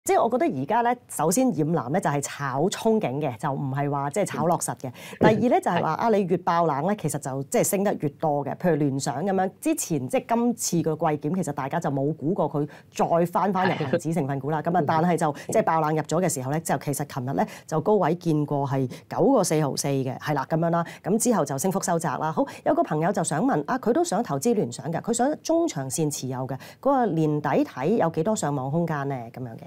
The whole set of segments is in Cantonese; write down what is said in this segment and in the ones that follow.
即係我覺得而家咧，首先染藍咧就係炒憧憬嘅，就唔係話即係炒落實嘅。第二咧就係話你越爆冷咧，其實就即係升得越多嘅。譬如聯想咁樣，之前即係今次個季檢，其實大家就冇估過佢再翻入恒指成分股啦。咁啊，但係就即係爆冷入咗嘅時候咧，就其實琴日咧就高位見過係9.4毫4嘅，係啦咁樣啦。咁之後就升幅收窄啦。好，有個朋友就想問佢都想投資聯想嘅，佢想中長線持有嘅，嗰個年底睇有幾多上網空間咧？咁樣嘅。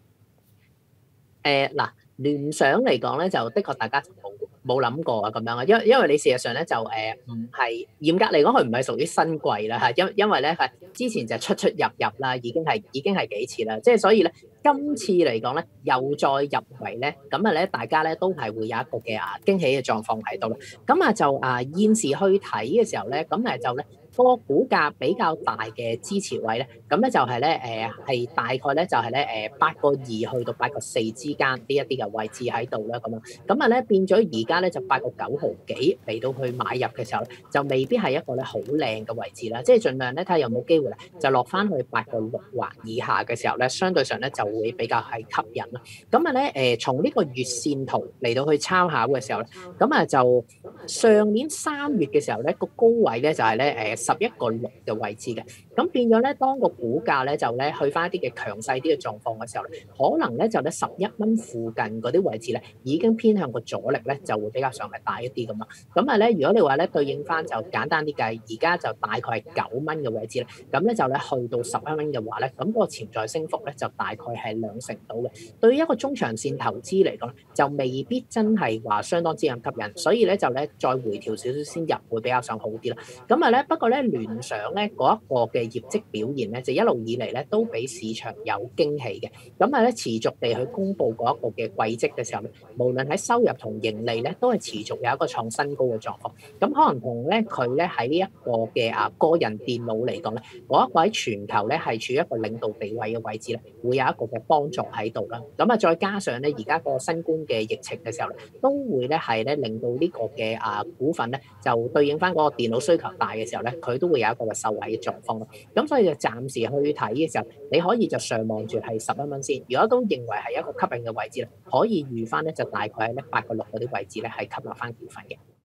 嗱，聯想嚟講咧，就的確大家冇諗過啊咁樣啊，因為你事實上咧就唔係嚴格嚟講，佢唔係屬於新貴啦嚇，因為咧係之前就出入啦，已經係幾次啦，即係所以咧今次嚟講咧又再入圍咧，咁啊咧大家咧都係會有一個嘅驚喜嘅狀況喺度啦，咁啊就現時去睇嘅時候咧，咁就咧。個股價比較大嘅支持位咧，咁咧就係咧係大概咧就係咧8.2去到8.4之間呢一啲嘅位置喺度啦，咁啊咧變咗而家咧就8.9毫幾嚟到去買入嘅時候咧，就未必係一個咧好靚嘅位置啦，即係盡量咧睇下有冇機會咧就落翻去8.6或以下嘅時候咧，相對上咧就會比較係吸引啦。咁啊咧從呢個月線圖嚟到去參考嘅時候咧，咁啊就上年3月嘅時候咧個高位咧就係咧11.6嘅位置嘅，咁變咗咧，當個股價咧就咧去翻一啲嘅強勢啲嘅狀況嘅時候咧，可能咧就咧11蚊附近嗰啲位置咧，已經偏向個阻力咧就會比較上係大一啲咁啊。咁啊咧，如果你話咧對應翻就簡單啲計，而家就大概係9蚊嘅位置咧，咁咧就咧去到11蚊嘅話咧，咁嗰個潛在升幅咧就大概係2成到嘅。對於一個中長線投資嚟講，就未必真係話相當之咁吸引，所以咧就咧再回調少少先入會比較上好啲啦。咁啊咧，不過咧聯想咧嗰一個嘅業績表現咧，就一路以嚟咧都俾市場有驚喜嘅。咁啊咧持續地去公布嗰一個嘅季績嘅時候咧，無論喺收入同盈利咧，都係持續有一個創新高嘅狀況。咁可能同咧佢咧喺呢一個嘅個人電腦嚟講咧，嗰一個喺全球咧係處於一個領導地位嘅位置咧，會有一個嘅幫助喺度啦。咁啊再加上咧而家個新冠嘅疫情嘅時候咧，都會咧係咧令到呢個嘅股份咧就對應翻嗰個電腦需求大嘅時候咧，佢都會有一個嘅受惠嘅狀況咯。咁所以就暫時去睇嘅時候，你可以就上望住係11蚊先。如果都認為係一個吸引嘅位置咧，可以預翻咧就大概喺咧8.6嗰啲位置咧係吸納翻股份嘅。